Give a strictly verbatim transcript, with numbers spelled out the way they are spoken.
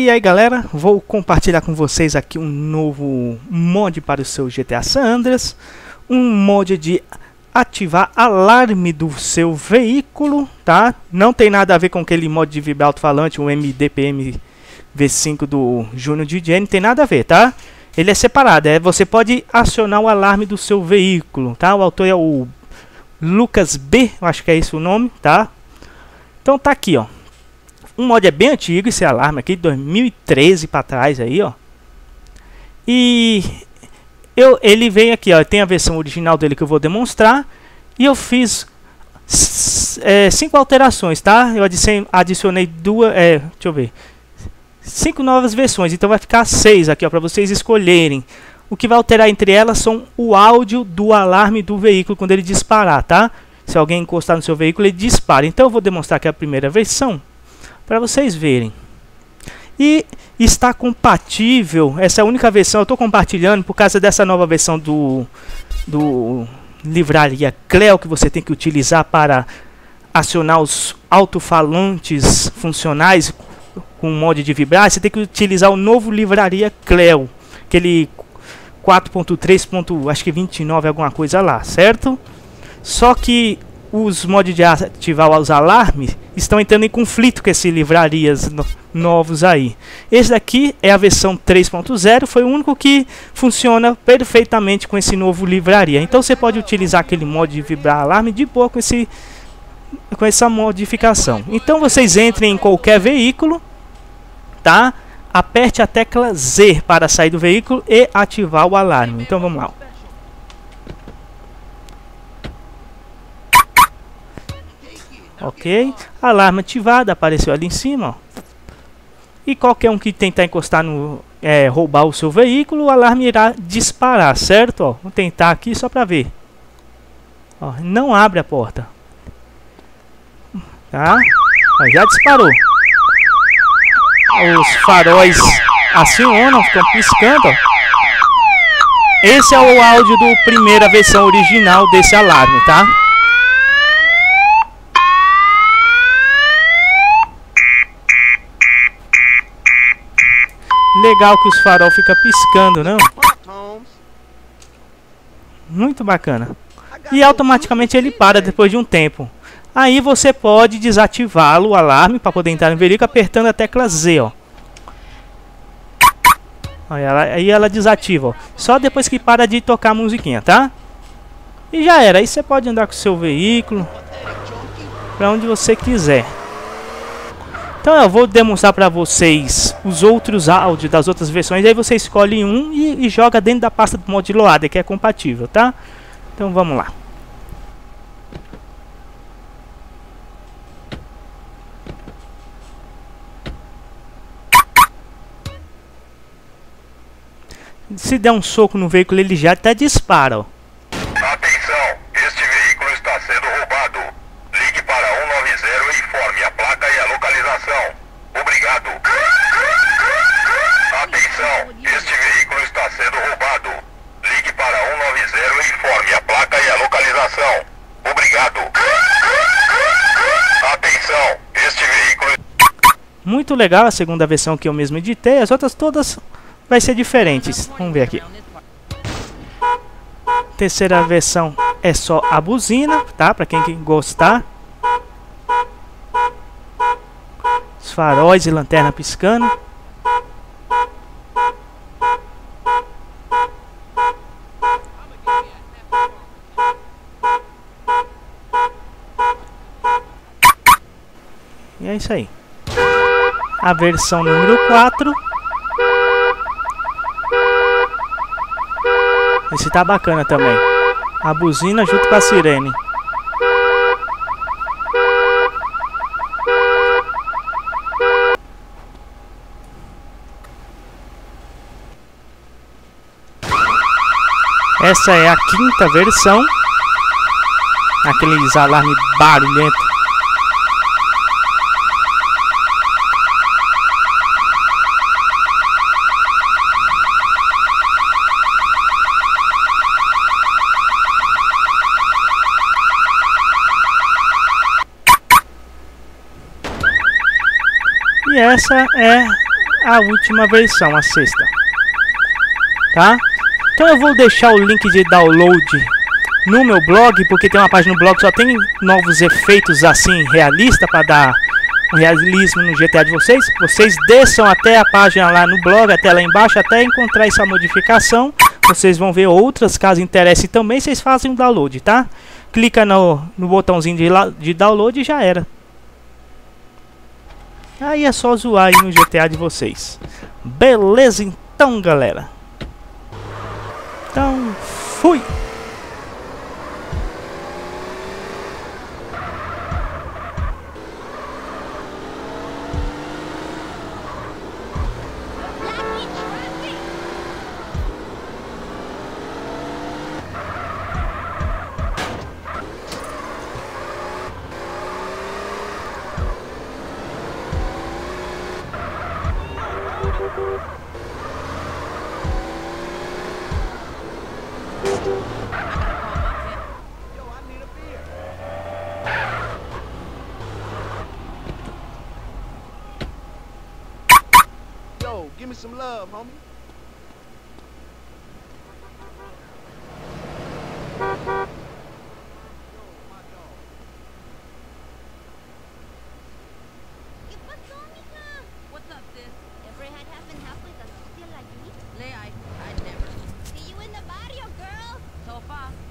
E aí galera, vou compartilhar com vocês aqui um novo mod para o seu G T A San Andreas. Um mod de ativar alarme do seu veículo, tá? Não tem nada a ver com aquele mod de vibrar alto-falante, o M D P M V cinco do Júnior D J, não tem nada a ver, tá? Ele é separado, é, você pode acionar o alarme do seu veículo, tá? O autor é o Lucas B, eu acho que é esse o nome, tá? Então tá aqui, ó. O mod é bem antigo, esse alarme aqui, de dois mil e treze para trás aí, ó. E eu, ele vem aqui, ó, tem a versão original dele que eu vou demonstrar. E eu fiz é, cinco alterações, tá? Eu adicionei, adicionei duas, é, deixa eu ver, cinco novas versões, então vai ficar seis aqui, ó, para vocês escolherem. O que vai alterar entre elas são o áudio do alarme do veículo quando ele disparar, tá? Se alguém encostar no seu veículo, ele dispara. Então eu vou demonstrar aqui a primeira versão, para vocês verem. E está compatível, essa é a única versão, eu estou compartilhando por causa dessa nova versão do, do Livraria Cleo, que você tem que utilizar para acionar os alto-falantes funcionais com mod de vibrar. Você tem que utilizar o novo Livraria Cleo, aquele quatro ponto três, acho que vinte e nove, alguma coisa lá, certo? Só que os mods de ativar os alarmes estão entrando em conflito com esses livrarias no, novos aí. Esse daqui é a versão três ponto zero, foi o único que funciona perfeitamente com esse novo livraria. Então você pode utilizar aquele mod de vibrar alarme de boa com, esse, com essa modificação. Então vocês entrem em qualquer veículo, tá? Aperte a tecla Z para sair do veículo e ativar o alarme. Então vamos lá. Ok, alarme ativada, apareceu ali em cima, ó. E qualquer um que tentar encostar no, é, roubar o seu veículo, o alarme irá disparar, certo? Ó, vou tentar aqui só para ver. Ó, não abre a porta, tá? Ó, já disparou. Os faróis acionam, ficam piscando, ó. Esse é o áudio do primeira versão original desse alarme, tá? Legal que os farol fica piscando, não? Muito bacana. E automaticamente ele para depois de um tempo. Aí você pode desativá-lo, o alarme, para poder entrar no veículo, apertando a tecla Z, ó. Aí ela, aí ela desativa, ó. Só depois que para de tocar a musiquinha, tá? E já era. Aí você pode andar com o seu veículo para onde você quiser. Então eu vou demonstrar para vocês os outros áudios das outras versões. Aí você escolhe um e, e joga dentro da pasta do mod loader, que é compatível, tá? Então vamos lá. Se der um soco no veículo, ele já até dispara, ó. Atenção, este veículo está sendo roubado. Ligue para um nove zero e informe a placa e a localização. Obrigado. Atenção, este veículo está sendo roubado. Ligue para um nove zero e informe a placa e a localização. Obrigado. Atenção, este veículo... Muito legal a segunda versão que eu mesmo editei. As outras todas vai ser diferentes. Vamos ver aqui. Terceira versão é só a buzina, tá? Para quem gostar. Os faróis e lanterna piscando. E é isso aí. A versão número quatro. Esse tá bacana também. A buzina junto com a sirene. Essa é a quinta versão. Aqueles alarmes barulhentos. E essa é a última versão, a sexta. Tá? Então eu vou deixar o link de download no meu blog, porque tem uma página no blog que só tem novos efeitos assim, realista, para dar um realismo no G T A de vocês. Vocês desçam até a página lá no blog, até lá embaixo, até encontrar essa modificação. Vocês vão ver outras, caso interesse também, vocês fazem o download, tá? Clica no, no botãozinho de, de download e já era. Aí é só zoar aí no G T A de vocês. Beleza então, galera? Então, fui! Give me some love, homie. What's up, sis? Ever had half and half with a sucia like me? Lay, I, I'd never. See you in the barrio, girl. So far.